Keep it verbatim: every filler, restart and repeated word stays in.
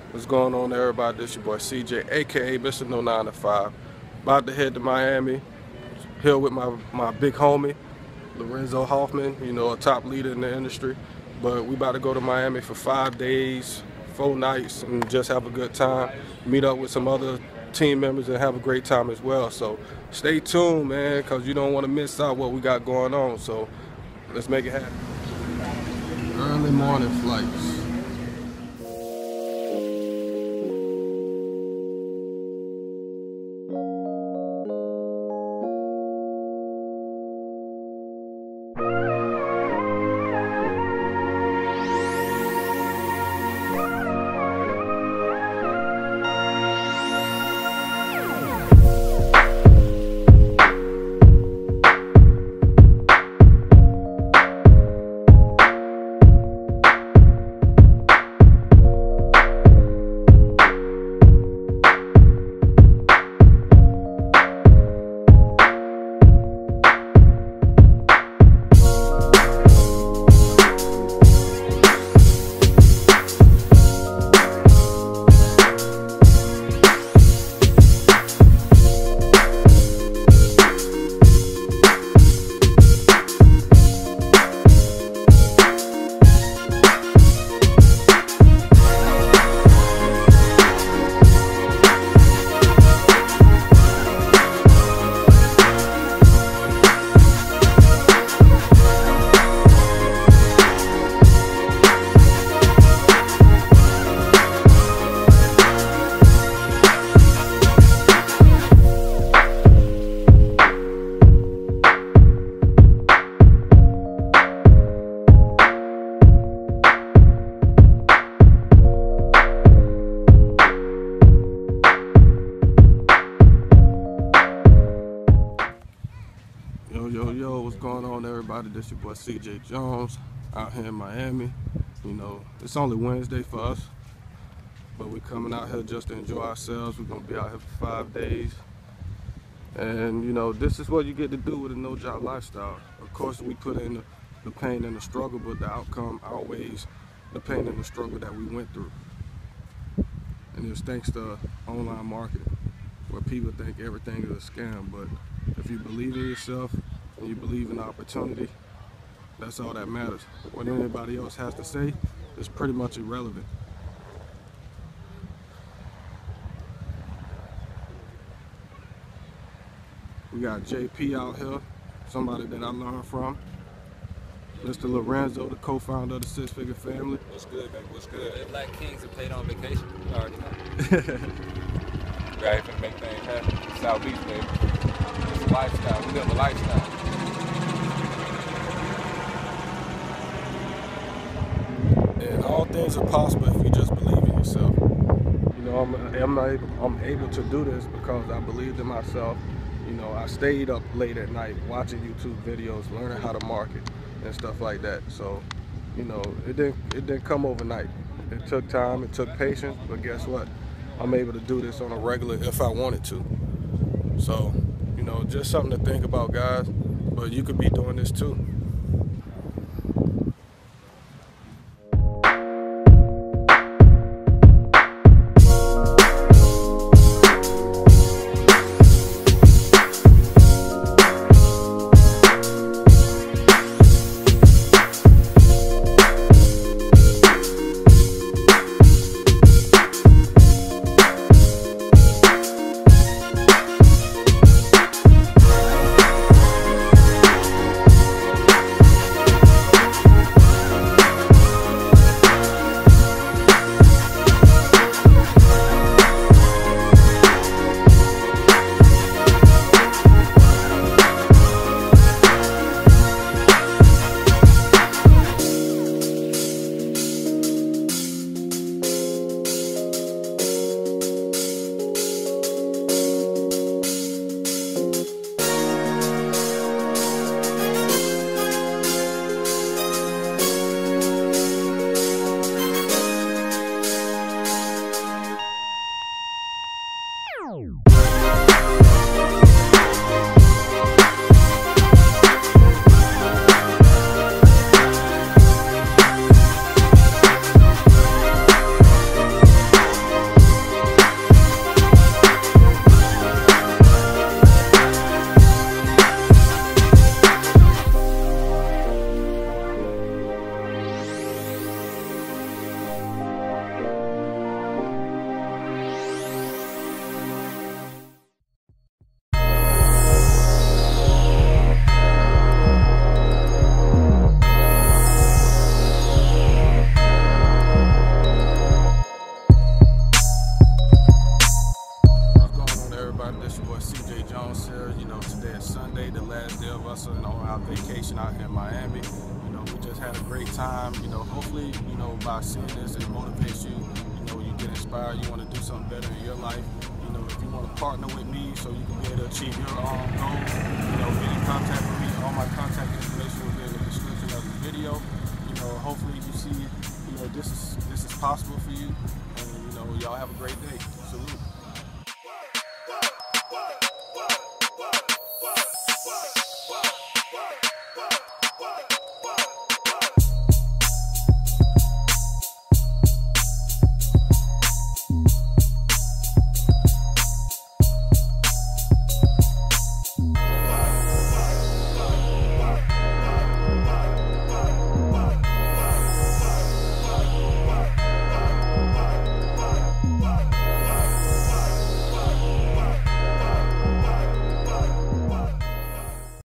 What's going on, everybody? This your boy C J, aka Mister No nine to five. About to head to Miami, here with my, my big homie, Lorenzo Hoffman, you know, a top leader in the industry. But we about to go to Miami for five days, four nights, and just have a good time. Meet up with some other team members and have a great time as well. So stay tuned, man, because you don't want to miss out what we got going on. So let's make it happen. Early morning flights. Yo, yo, yo, what's going on, everybody? This your boy C J Jones out here in Miami. You know, it's only Wednesday for us, but we're coming out here just to enjoy ourselves. We're gonna be out here for five days. And you know, this is what you get to do with a no-job lifestyle. Of course, we put in the, the pain and the struggle, but the outcome outweighs the pain and the struggle that we went through. And it's thanks to online marketing, where people think everything is a scam, but if you believe in yourself and you believe in opportunity, that's all that matters. What anybody else has to say is pretty much irrelevant. We got J P out here, somebody that I learned from. Mister Lorenzo, the co-founder of the Six Figure Family. What's good, baby? What's good? They're black kings that played on vacation. You already know. Right, finna make things happen. South Beach, baby. It's a lifestyle. We live a lifestyle. And all things are possible if you just believe in yourself. You know, I'm, I'm, able, I'm able to do this because I believed in myself. You know, I stayed up late at night watching YouTube videos, learning how to market and stuff like that. So, you know, it didn't, it didn't come overnight. It took time, it took patience, but guess what? I'm able to do this on a regular if I wanted to. So, you know, just something to think about, guys. But you could be doing this too. vacation out here in Miami. You know, we just had a great time. You know, hopefully, you know, by seeing this, it motivates you. You know, you get inspired. You want to do something better in your life. You know, if you want to partner with me so you can be able to achieve your own goals, you know, get in contact with me. All my contact information will be in the description of the video. You know, hopefully you see, you know, this is this is possible for you. And you know, y'all have a great day. Salute.